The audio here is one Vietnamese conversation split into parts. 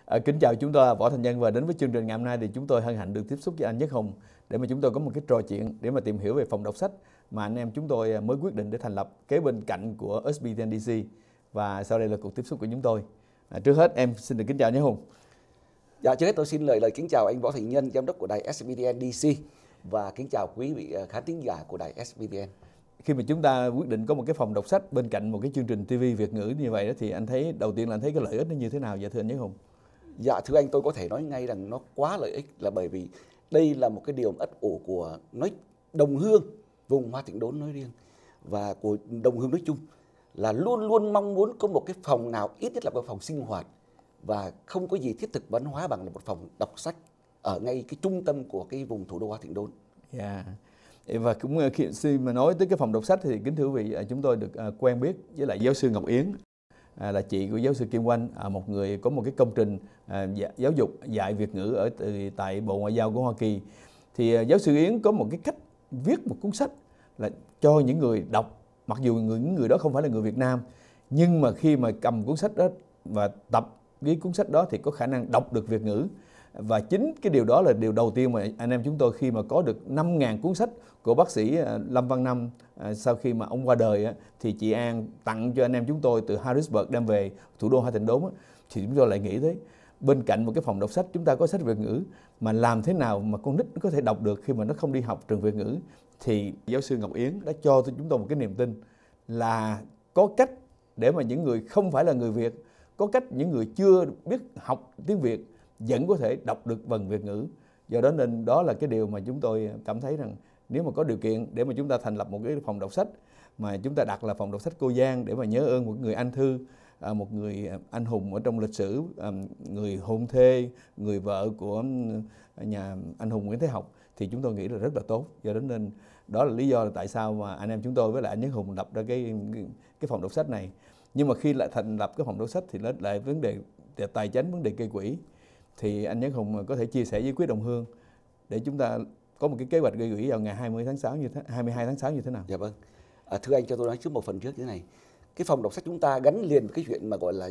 Kính chào, chúng tôi là Võ Thành Nhân và đến với chương trình ngày hôm nay thì chúng tôi hân hạnh được tiếp xúc với anh Nhất Hùng để mà chúng tôi có một cái trò chuyện để mà tìm hiểu về phòng đọc sách mà anh em chúng tôi mới quyết định để thành lập kế bên cạnh của SBTNDC, và sau đây là cuộc tiếp xúc của chúng tôi. Trước hết em xin được kính chào Nhất Hùng. Dạ, trước hết tôi xin lời kính chào anh Võ Thành Nhân, giám đốc của đài SBTNDC, và kính chào quý vị khán thính giả của đài SBTN. Khi mà chúng ta quyết định có một cái phòng đọc sách bên cạnh một cái chương trình TV Việt ngữ như vậy đó, thì anh thấy đầu tiên là anh thấy cái lợi ích nó như thế nào vậy thưa anh Nhất Hùng? Dạ thưa anh, tôi có thể nói ngay rằng nó quá lợi ích, là bởi vì đây là một cái điều ấp ủ của đồng hương vùng Hoa Thịnh Đốn nói riêng và của đồng hương nói chung, là luôn luôn mong muốn có một cái phòng nào ít nhất là một phòng sinh hoạt, và không có gì thiết thực văn hóa bằng là một phòng đọc sách ở ngay cái trung tâm của cái vùng thủ đô Hoa Thịnh Đốn. Dạ. Và cũng khi mà nói tới cái phòng đọc sách thì kính thưa quý vị, chúng tôi được quen biết với lại giáo sư Ngọc Yến, là chị của giáo sư Kim Oanh, một người có một cái công trình giáo dục dạy Việt ngữ tại Bộ Ngoại giao của Hoa Kỳ. Thì giáo sư Yến có một cái cách viết một cuốn sách là cho những người đọc, mặc dù những người đó không phải là người Việt Nam, nhưng mà khi mà cầm cuốn sách đó và tập cái cuốn sách đó thì có khả năng đọc được Việt ngữ. Và chính cái điều đó là điều đầu tiên mà anh em chúng tôi khi mà có được 5.000 cuốn sách của bác sĩ Lâm Văn Năm sau khi mà ông qua đời thì chị An tặng cho anh em chúng tôi từ Harrisburg đem về thủ đô Hoa Thịnh Đốn, thì chúng tôi lại nghĩ tới bên cạnh một cái phòng đọc sách chúng ta có sách Việt ngữ, mà làm thế nào mà con nít nó có thể đọc được khi mà nó không đi học trường Việt ngữ. Thì giáo sư Ngọc Yến đã cho chúng tôi một cái niềm tin là có cách để mà những người không phải là người Việt, có cách những người chưa biết học tiếng Việt vẫn có thể đọc được vần Việt ngữ. Do đó nên đó là cái điều mà chúng tôi cảm thấy rằng nếu mà có điều kiện để mà chúng ta thành lập một cái phòng đọc sách mà chúng ta đặt là phòng đọc sách Cô Giang để mà nhớ ơn một người anh thư, một người anh hùng ở trong lịch sử, người hôn thê, người vợ của nhà anh hùng Nguyễn Thế Học, thì chúng tôi nghĩ là rất là tốt. Do đó nên đó là lý do là tại sao mà anh em chúng tôi với lại anh Nhất Hùng lập ra cái phòng đọc sách này. Nhưng mà khi lại thành lập cái phòng đọc sách thì nó lại vấn đề tài chính, vấn đề gây quỹ. Thì anh Nhất Hùng có thể chia sẻ với quý đồng hương để chúng ta có một cái kế hoạch gây quỹ vào ngày 22 tháng 6 như thế nào? Dạ vâng. Thưa anh, cho tôi nói trước một phần trước như thế này. Cái phòng đọc sách chúng ta gắn liền với cái chuyện mà gọi là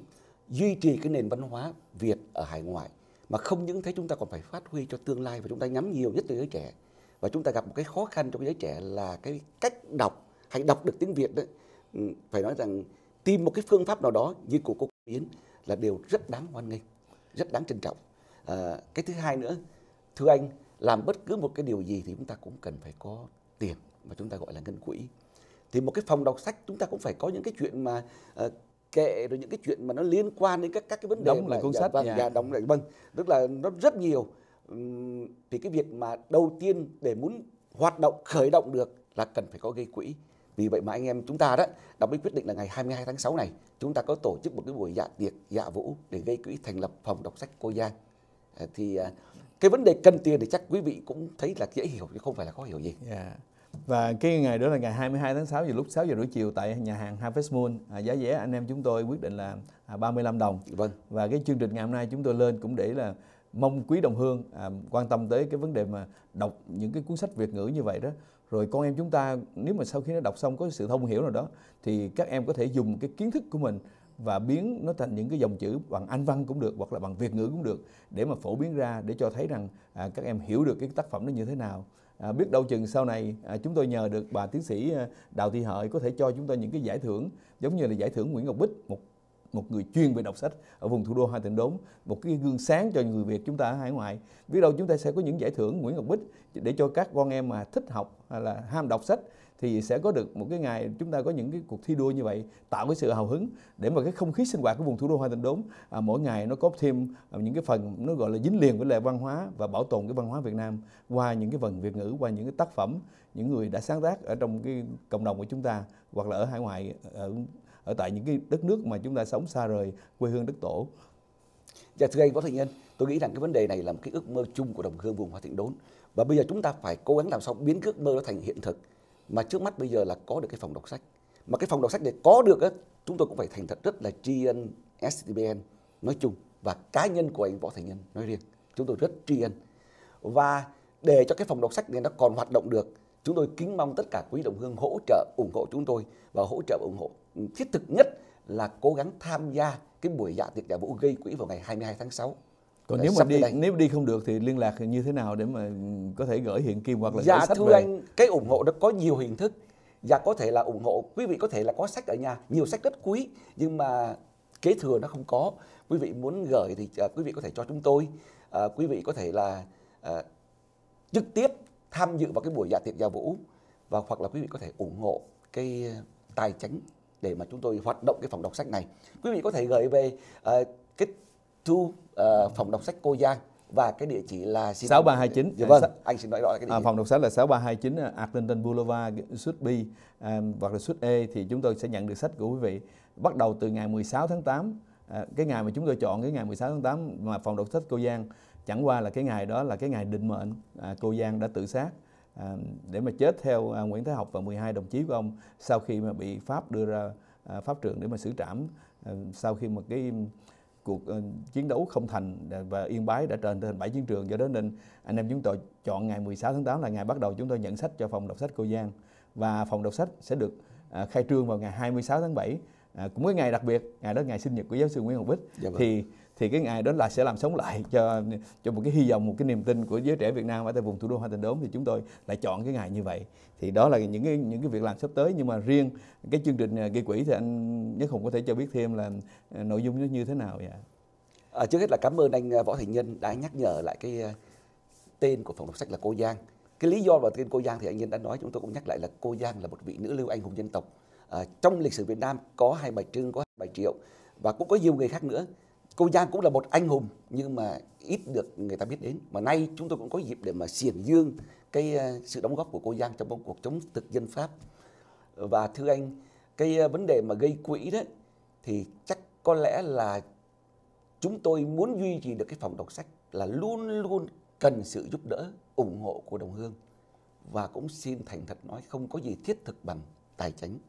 duy trì cái nền văn hóa Việt ở hải ngoại. Mà không những thế, chúng ta còn phải phát huy cho tương lai, và chúng ta nhắm nhiều nhất tới giới trẻ. Và chúng ta gặp một cái khó khăn trong giới trẻ là cái cách đọc, hay đọc được tiếng Việt đấy. Phải nói rằng tìm một cái phương pháp nào đó như của cô Yến là điều rất đáng hoan nghênh, rất đáng trân trọng. Cái thứ hai nữa, thưa anh, làm bất cứ một cái điều gì thì chúng ta cũng cần phải có tiền mà chúng ta gọi là ngân quỹ. Thì một cái phòng đọc sách chúng ta cũng phải có những cái chuyện mà kệ, rồi những cái chuyện mà nó liên quan đến các cái vấn đề đóng lại cuốn sách. Đóng lại, vâng, tức là nó rất nhiều. Thì cái việc mà đầu tiên để muốn hoạt động, khởi động được là cần phải có gây quỹ. Vì vậy mà anh em chúng ta đó đã mới quyết định là ngày 22 tháng 6 này chúng ta có tổ chức một cái buổi dạ tiệc, dạ vũ để gây quỹ thành lập phòng đọc sách Cô Giang. Thì cái vấn đề cần tiền thì chắc quý vị cũng thấy là dễ hiểu chứ không phải là khó hiểu gì. Và cái ngày đó là ngày 22 tháng 6 vào lúc 6 giờ rưỡi chiều tại nhà hàng Harvest Moon. Giá vé anh em chúng tôi quyết định là 35 đồng. Vâng. Và cái chương trình ngày hôm nay chúng tôi lên cũng để là mong quý đồng hương quan tâm tới cái vấn đề mà đọc những cái cuốn sách Việt ngữ như vậy đó. Rồi con em chúng ta nếu mà sau khi nó đọc xong có sự thông hiểu nào đó thì các em có thể dùng cái kiến thức của mình và biến nó thành những cái dòng chữ bằng Anh văn cũng được, hoặc là bằng Việt ngữ cũng được, để mà phổ biến ra để cho thấy rằng các em hiểu được cái tác phẩm nó như thế nào. Biết đâu chừng sau này chúng tôi nhờ được bà tiến sĩ Đào Thị Hợi có thể cho chúng tôi những cái giải thưởng giống như là giải thưởng Nguyễn Ngọc Bích, một người chuyên về đọc sách ở vùng thủ đô Hoa Thịnh Đốn, một cái gương sáng cho người Việt chúng ta ở hải ngoại. Biết đâu chúng ta sẽ có những giải thưởng Nguyễn Ngọc Bích để cho các con em mà thích học hay là ham đọc sách, thì sẽ có được một cái ngày chúng ta có những cái cuộc thi đua như vậy, tạo cái sự hào hứng để mà cái không khí sinh hoạt của vùng thủ đô Hoa Thịnh Đốn mỗi ngày nó có thêm những cái phần nó gọi là dính liền với lại văn hóa và bảo tồn cái văn hóa Việt Nam qua những cái vần Việt ngữ, qua những cái tác phẩm những người đã sáng tác ở trong cái cộng đồng của chúng ta, hoặc là ở hải ngoại, ở tại những cái đất nước mà chúng ta sống xa rời quê hương đất tổ. Dạ thưa anh Võ Thành Nhân, tôi nghĩ rằng cái vấn đề này là một cái ước mơ chung của đồng hương vùng Hoa Thịnh Đốn, và bây giờ chúng ta phải cố gắng làm sao biến ước mơ đó thành hiện thực. Mà trước mắt bây giờ là có được cái phòng đọc sách, mà cái phòng đọc sách để có được á, chúng tôi cũng phải thành thật rất là tri ân SBTN nói chung và cá nhân của anh Võ Thành Nhân nói riêng. Chúng tôi rất tri ân, và để cho cái phòng đọc sách này nó còn hoạt động được, chúng tôi kính mong tất cả quý đồng hương hỗ trợ ủng hộ chúng tôi, và hỗ trợ ủng hộ thiết thực nhất là cố gắng tham gia cái buổi dạ tiệc giải vũ gây quỹ vào ngày 22 tháng 6. Còn nếu đi không được thì liên lạc như thế nào để mà có thể gửi hiện kim hoặc là dạ gửi sách thưa về? anh, cái ủng hộ đó có nhiều hình thức. Dạ có thể là ủng hộ, quý vị có thể là có sách ở nhà, nhiều sách rất quý nhưng mà kế thừa nó không có. Quý vị muốn gửi thì quý vị có thể cho chúng tôi. Quý vị có thể là trực tiếp tham dự vào cái buổi dạ tiệc giao vũ, và hoặc là quý vị có thể ủng hộ cái tài chính để mà chúng tôi hoạt động cái phòng đọc sách này. Quý vị có thể gửi về cái phòng đọc sách Cô Giang, và cái địa chỉ là 6329. Dạ vâng, anh xin nói rõ là cái địa chỉ. Phòng đọc sách là 6329 Arlington Boulevard, suite B hoặc là suite E, thì chúng tôi sẽ nhận được sách của quý vị bắt đầu từ ngày 16 tháng 8. Cái ngày mà chúng tôi chọn, cái ngày 16 tháng 8 mà phòng đọc sách Cô Giang, chẳng qua là cái ngày đó là cái ngày định mệnh cô Giang đã tự sát để mà chết theo Nguyễn Thái Học và 12 đồng chí của ông sau khi mà bị Pháp đưa ra pháp trường để mà xử trảm, sau khi một cái cuộc chiến đấu không thành và Yên Bái đã trở thành 7 chiến trường. Do đó nên anh em chúng tôi chọn ngày 16 tháng 8 là ngày bắt đầu chúng tôi nhận sách cho phòng đọc sách Cô Giang, và phòng đọc sách sẽ được khai trương vào ngày 26 tháng 7, cũng cái ngày đặc biệt, ngày đó ngày sinh nhật của giáo sư Nguyễn Ngọc Bích. Dạ vâng. Thì cái ngày đó là sẽ làm sống lại cho một cái hy vọng, một cái niềm tin của giới trẻ Việt Nam ở tại vùng thủ đô Hoa Tịnh Đốn, thì chúng tôi lại chọn cái ngày như vậy. Thì đó là những cái việc làm sắp tới. Nhưng mà riêng cái chương trình gây quỹ thì anh Nhất Hùng có thể cho biết thêm là nội dung nó như thế nào vậy? Trước hết là cảm ơn anh Võ Thành Nhân đã nhắc nhở lại cái tên của phòng đọc sách là Cô Giang. Cái lý do vào tên Cô Giang thì anh Nhân đã nói, chúng tôi cũng nhắc lại là cô Giang là một vị nữ lưu anh hùng dân tộc. Trong lịch sử Việt Nam có Hai Bà Trưng, có Bà Triệu và cũng có nhiều người khác nữa. Cô Giang cũng là một anh hùng nhưng mà ít được người ta biết đến. Mà nay chúng tôi cũng có dịp để mà xiển dương cái sự đóng góp của cô Giang trong cuộc chống thực dân Pháp. Và thưa anh, cái vấn đề mà gây quỹ đó thì chắc có lẽ là chúng tôi muốn duy trì được cái phòng đọc sách là luôn luôn cần sự giúp đỡ, ủng hộ của đồng hương. Và cũng xin thành thật nói không có gì thiết thực bằng tài chính.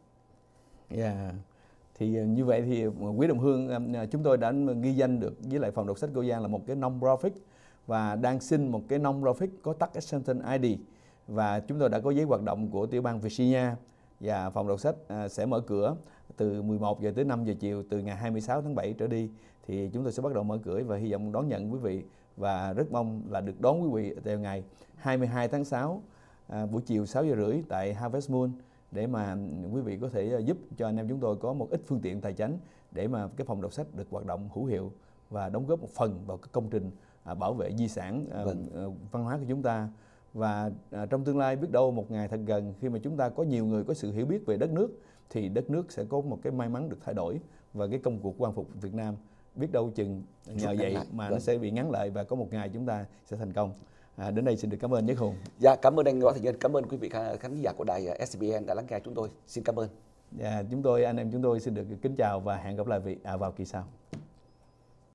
Yeah. Thì như vậy thì quý đồng hương, chúng tôi đã ghi danh được với lại phòng đọc sách Cô Giang là một cái non-profit và đang xin một cái non-profit có tax exemption ID, và chúng tôi đã có giấy hoạt động của tiểu bang Virginia, và phòng đọc sách sẽ mở cửa từ 11 giờ tới 5 giờ chiều từ ngày 26 tháng 7 trở đi. Thì chúng tôi sẽ bắt đầu mở cửa và hy vọng đón nhận quý vị, và rất mong là được đón quý vị vào ngày 22 tháng 6 buổi chiều 6 giờ rưỡi tại Harvest Moon, để mà quý vị có thể giúp cho anh em chúng tôi có một ít phương tiện tài chính để mà cái phòng đọc sách được hoạt động hữu hiệu và đóng góp một phần vào cái công trình bảo vệ di sản văn hóa của chúng ta. Và trong tương lai biết đâu một ngày thật gần, khi mà chúng ta có nhiều người có sự hiểu biết về đất nước, thì đất nước sẽ có một cái may mắn được thay đổi, và cái công cuộc quan phục Việt Nam biết đâu chừng nhờ vậy mà nó sẽ bị ngắn lại, và có một ngày chúng ta sẽ thành công. Đến đây xin được cảm ơn Nhất Hùng. Dạ, cảm ơn anh Võ Thành Nhân, cảm ơn quý vị khán giả của đài SBN đã lắng nghe chúng tôi. Xin cảm ơn. Dạ, anh em chúng tôi xin được kính chào và hẹn gặp lại vào kỳ sau.